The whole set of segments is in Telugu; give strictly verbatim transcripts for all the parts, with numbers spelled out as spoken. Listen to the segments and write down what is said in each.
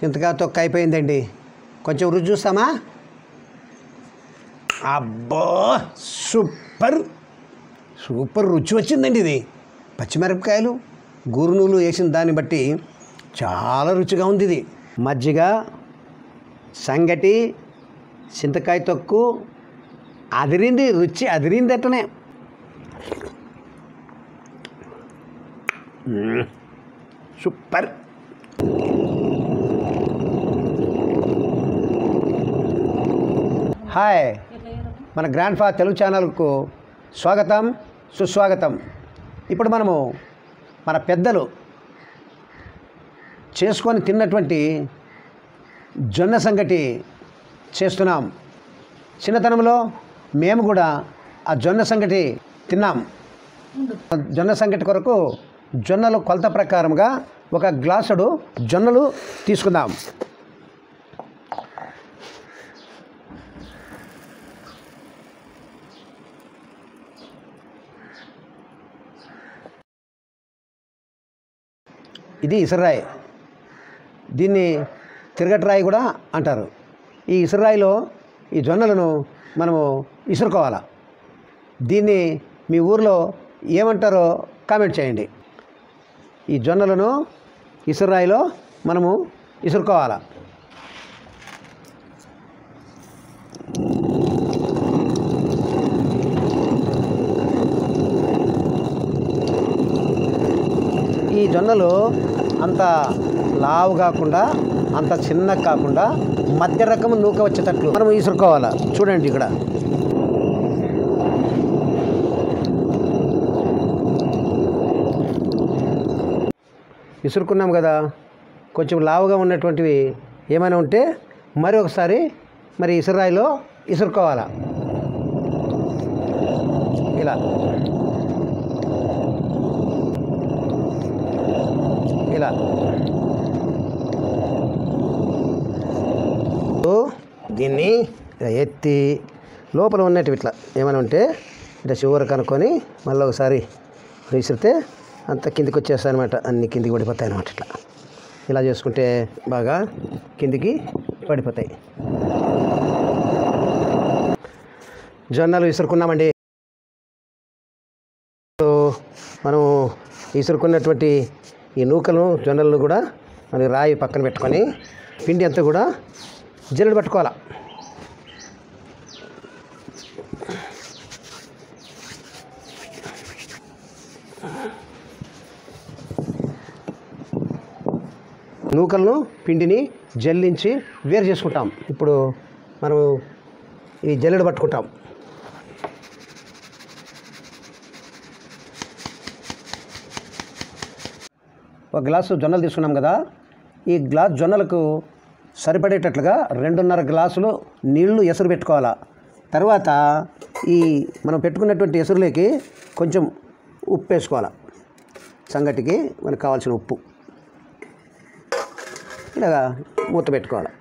చింతకాయ తొక్క అయిపోయిందండి. కొంచెం రుచి చూస్తామా? అబ్బో సూపర్ సూపర్ రుచి వచ్చిందండి. ఇది పచ్చిమిరపకాయలు గురునూలు వేసిన దాన్ని బట్టి చాలా రుచిగా ఉంది. ఇది మజ్జిగ, సంగటి, చింతకాయ తొక్కు అదిరింది. రుచి అదిరింది అట్టనే. సూపర్. హాయ్, మన గ్రాండ్ ఫాదర్ తెలుగు ఛానల్కు స్వాగతం, సుస్వాగతం. ఇప్పుడు మనము మన పెద్దలు చేసుకొని తిన్నటువంటి జొన్న సంగటి చేస్తున్నాం. చిన్నతనంలో మేము కూడా ఆ జొన్న సంగటి తిన్నాం. జొన్న సంగటి కొరకు జొన్నలు కొలత ప్రకారంగా ఒక గ్లాసుడు జొన్నలు తీసుకుందాం. ఇది ఇసురాయి. దీన్ని తిరగటరాయి కూడా అంటారు. ఈ ఇసురాయిలో ఈ జొన్నలను మనము ఇసురుకోవాలి. దీన్ని మీ ఊర్లో ఏమంటారో కామెంట్ చేయండి. ఈ జొన్నలను ఇసురాయిలో మనము ఇసురుకోవాలి. ఈ జొన్నలు అంత లావు కాకుండా అంత చిన్న కాకుండా మధ్య రకం నూక వచ్చేటట్లు మనం ఇసురుకోవాలి. చూడండి, ఇక్కడ ఇసురుకున్నాం కదా. కొంచెం లావుగా ఉన్నటువంటివి ఏమైనా ఉంటే మరి ఒకసారి మరి ఇసురాయిలో ఇసురుకోవాలి. ఇలా ఇలా దీన్ని ఎత్తి లోపల ఉన్నట్టు ఇట్లా ఏమైనా ఉంటే ఇట్లా చివరి కనుక్కొని మళ్ళీ ఒకసారి విసిరితే అంత కిందికి వచ్చేస్తాయి అనమాట. అన్ని కిందికి పడిపోతాయి అనమాట. ఇట్లా ఇలా చేసుకుంటే బాగా కిందికి పడిపోతాయి. జొన్నలు విసురుకున్నామండి. మనం విసురుకున్నటువంటి ఈ నూకలు జొన్నలను కూడా మనకి రాయి పక్కన పెట్టుకొని పిండి అంతా కూడా జల్లెడ పట్టుకోవాలి. నూకలను పిండిని జల్లించి వేరు చేసుకుంటాం. ఇప్పుడు మనం ఈ జల్లెడ పట్టుకుంటాం. ఒక గ్లాసు జొన్నలు తీసుకున్నాం కదా. ఈ గ్లాస్ జొన్నలకు సరిపడేటట్లుగా రెండున్నర గ్లాసులు నీళ్లు ఎసురు పెట్టుకోవాలా. తర్వాత ఈ మనం పెట్టుకున్నటువంటి ఎసురులోకి కొంచెం ఉప్పు వేసుకోవాలి. సంగటికి మనకు కావాల్సిన ఉప్పు ఇలాగా మూత పెట్టుకోవాలి.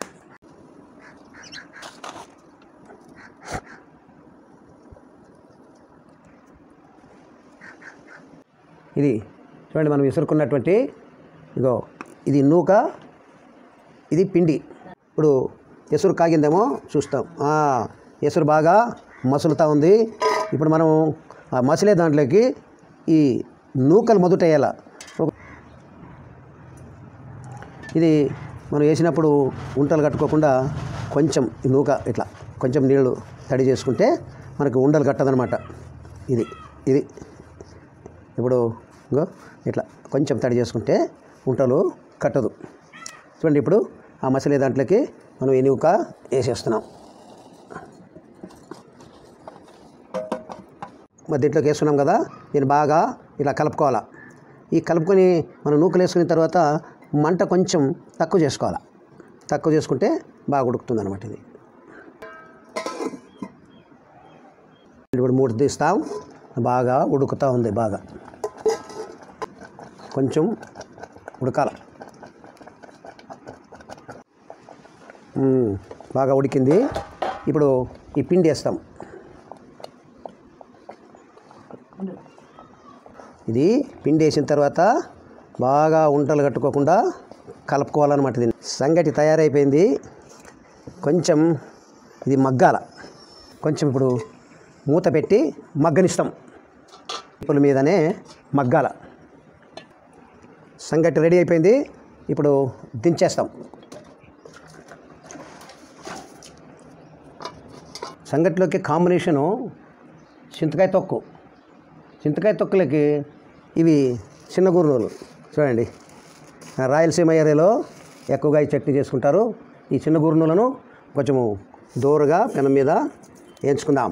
ఇది చూడండి, మనం విసురుకున్నటువంటి ఇగో ఇది నూక, ఇది పిండి. ఇప్పుడు ఎసురు కాగిందేమో చూస్తాం. ఎసురు బాగా మసులుతూ ఉంది. ఇప్పుడు మనం ఆ మసిలే దాంట్లోకి ఈ నూకలు మొదట వేయాల. ఇది మనం వేసినప్పుడు ఉండలు కట్టుకోకుండా కొంచెం ఈ నూక ఇట్లా కొంచెం నీళ్ళు తడి చేసుకుంటే మనకు ఉండలు కట్టదనమాట. ఇది ఇది ఇప్పుడు ఇంకో ఇట్లా కొంచెం తడి చేసుకుంటే ఉంటలు కట్టదు. చూడండి, ఇప్పుడు ఆ మసిలే దాంట్లోకి మనం ఈ నూక వేసేస్తున్నాం. మరి దీంట్లోకి వేస్తున్నాం కదా. దీన్ని బాగా ఇలా కలుపుకోవాలి. ఈ కలుపుకొని మనం నూకలు వేసుకున్న తర్వాత మంట కొంచెం తక్కువ చేసుకోవాలి. తక్కువ చేసుకుంటే బాగా ఉడుకుతుంది అనమాట. ఇది ఇప్పుడు మూడు తీస్తాం. బాగా ఉడుకుతూ ఉంది. బాగా కొంచెం ఉడకాల. బాగా ఉడికింది. ఇప్పుడు ఈ పిండి వేస్తాం. ఇది పిండి వేసిన తర్వాత బాగా ఉంటలు కట్టుకోకుండా కలుపుకోవాలన్నమాట. దీన్ని సంగటి తయారైపోయింది. కొంచెం ఇది మగ్గాల, కొంచెం ఇప్పుడు మూత పెట్టి మగ్గనిస్తాం. ఇప్పుల మీదనే మగ్గాల. సంగటి రెడీ అయిపోయింది. ఇప్పుడు దించేస్తాం. సంగటిలోకి కాంబినేషను చింతకాయ తొక్కు. చింతకాయ తొక్కులకి ఇవి చిన్న గుర్నూలు చూడండి. రాయలసీమ ఏరియాలో ఎక్కువగా ఈ చట్నీ చేసుకుంటారు. ఈ చిన్న గుర్నూలను కొంచెము దోరగా పెనం మీద వేయించుకుందాం.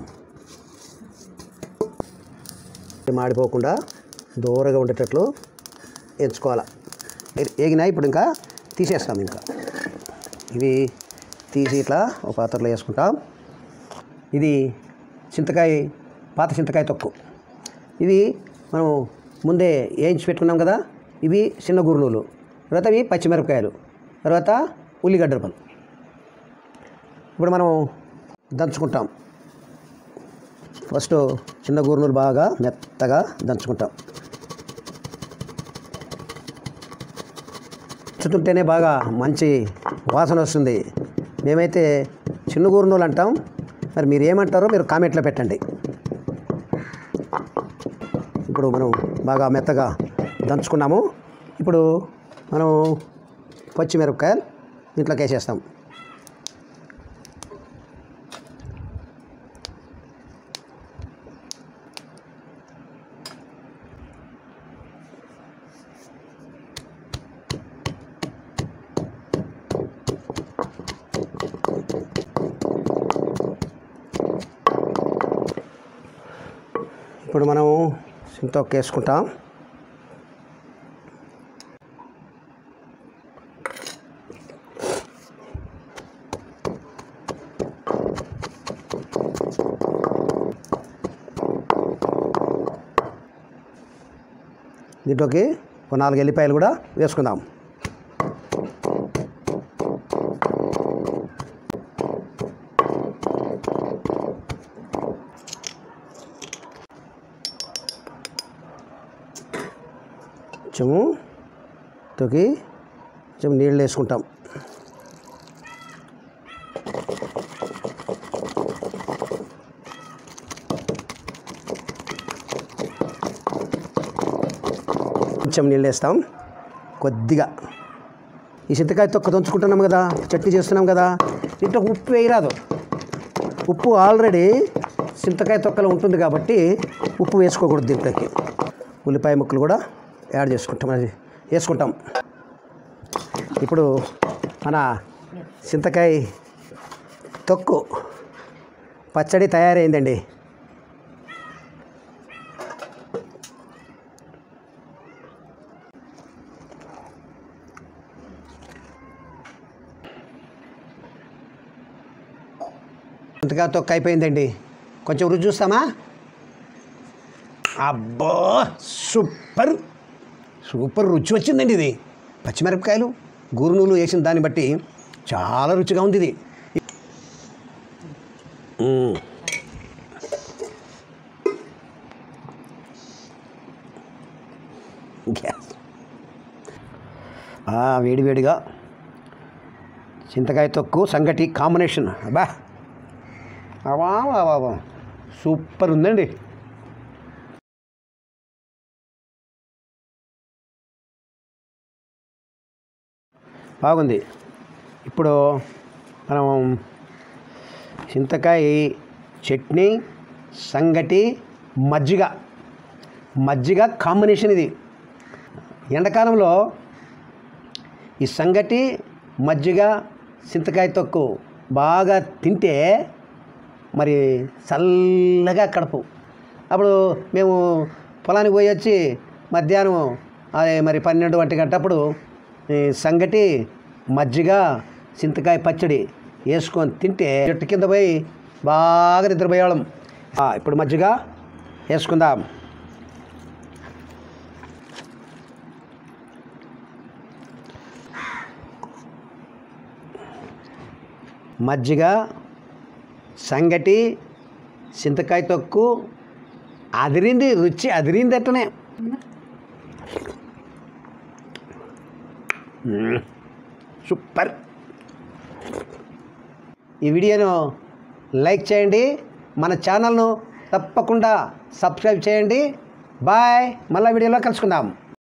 మాడిపోకుండా దోరగా ఉండేటట్లు వేయించుకోవాలి. వేగినాయి. ఇప్పుడు ఇంకా తీసేస్తాం. ఇంకా ఇవి తీసి ఇట్లా ఒక పాత్రలో వేసుకుంటాం. ఇది చింతకాయ, పాత చింతకాయ తొక్కు. ఇవి మనం ముందే వేయించి పెట్టుకున్నాం కదా. ఇవి చిన్న గుర్నూలు, తర్వాత ఇవి పచ్చిమిరపకాయలు, తర్వాత ఉల్లిగడ్డలు. ఇప్పుడు మనం దంచుకుంటాం. ఫస్ట్ చిన్న గుర్నూలు బాగా మెత్తగా దంచుకుంటాం. చుట్టుంటేనే బాగా మంచి వాసన వస్తుంది. మేమైతే చిన్న గుర్నూలు అంటాం. మరి మీరు ఏమంటారో మీరు కామెంట్లో పెట్టండి. ఇప్పుడు మనం బాగా మెత్తగా దంచుకున్నాము. ఇప్పుడు మనం పచ్చిమిరపకాయలు దీంట్లోకి వేసేస్తాం. ఇప్పుడు మనం చింతొక్కు వేసుకుంటాం. దీంట్లోకి ఒక నాలుగు ఎల్లిపాయలు కూడా వేసుకుందాం. కొంచెము తొక్కి కొంచెం నీళ్ళు వేసుకుంటాం. కొంచెం నీళ్ళు వేస్తాం కొద్దిగా. ఈ చింతకాయ తొక్క దంచుకుంటున్నాం కదా, చట్నీ చేస్తున్నాం కదా, దీంట్లో ఉప్పు వేయరాదు. ఉప్పు ఆల్రెడీ చింతకాయ తొక్కలో ఉంటుంది కాబట్టి ఉప్పు వేసుకోకూడదు. దీంట్లోకి ఉల్లిపాయ ముక్కలు కూడా యాడ్ చేసుకుంటాం, అది వేసుకుంటాం. ఇప్పుడు మన చింతకాయ తొక్కు పచ్చడి తయారైందండి. చింతకాయ తొక్కు అయిపోయిందండి. కొంచెం రుచి చూస్తామా? అబ్బో సూపర్ సూపర్ రుచి వచ్చిందండి. ఇది పచ్చిమిరపకాయలు గుర్నూలు వేసిన దాన్ని బట్టి చాలా రుచిగా ఉంది ఇది. వేడివేడిగా చింతకాయ తొక్కు సంగటి కాంబినేషన్ అబ్బా అవా సూపర్ ఉందండి. బాగుంది. ఇప్పుడు మనం చింతకాయ చట్నీ, సంగటి, మజ్జిగ మజ్జిగ కాంబినేషన్ ఇది. ఎండాకాలంలో ఈ సంగటి, మజ్జిగ, చింతకాయ తొక్కు బాగా తింటే మరి చల్లగా కడుపు. అప్పుడు మేము పొలానికి పోయి వచ్చి మధ్యాహ్నం అదే మరి పన్నెండు ఒంటి గంటప్పుడు సంగటి, మజ్జిగ, చింతకాయ పచ్చడి వేసుకొని తింటే చెట్టు కింద పోయి బాగా నిద్రపోయేవాళ్ళం. ఇప్పుడు మజ్జిగ వేసుకుందాం. మజ్జిగ, సంగటి, చింతకాయ తొక్కు అదిరింది. రుచి అదిరింది. అట్టనే సూపర్. ఈ వీడియోను లైక్ చేయండి, మన ఛానల్ను తప్పకుండా సబ్స్క్రైబ్ చేయండి. బాయ్, మళ్ళీ వీడియోలో కలుసుకుందాం.